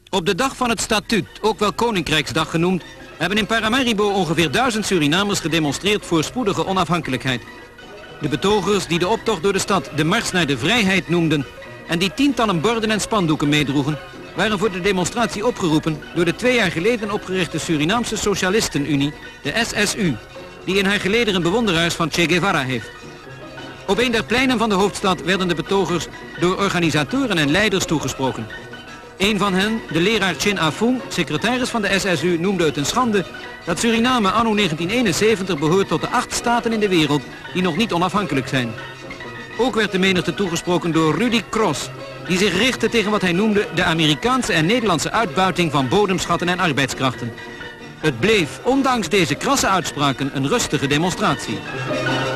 Op de dag van het statuut, ook wel Koninkrijksdag genoemd, hebben in Paramaribo ongeveer 1000 Surinamers gedemonstreerd voor spoedige onafhankelijkheid. De betogers die de optocht door de stad de Mars naar de Vrijheid noemden en die tientallen borden en spandoeken meedroegen, waren voor de demonstratie opgeroepen door de 2 jaar geleden opgerichte Surinaamse Socialistenunie, de SSU, die in haar gelederen bewonderaars van Che Guevara heeft. Op een der pleinen van de hoofdstad werden de betogers door organisatoren en leiders toegesproken. Een van hen, de leraar Chin Afung, secretaris van de SSU, noemde het een schande dat Suriname anno 1971 behoort tot de 8 staten in de wereld die nog niet onafhankelijk zijn. Ook werd de menigte toegesproken door Rudy Cross, die zich richtte tegen wat hij noemde de Amerikaanse en Nederlandse uitbuiting van bodemschatten en arbeidskrachten. Het bleef, ondanks deze krasse uitspraken, een rustige demonstratie.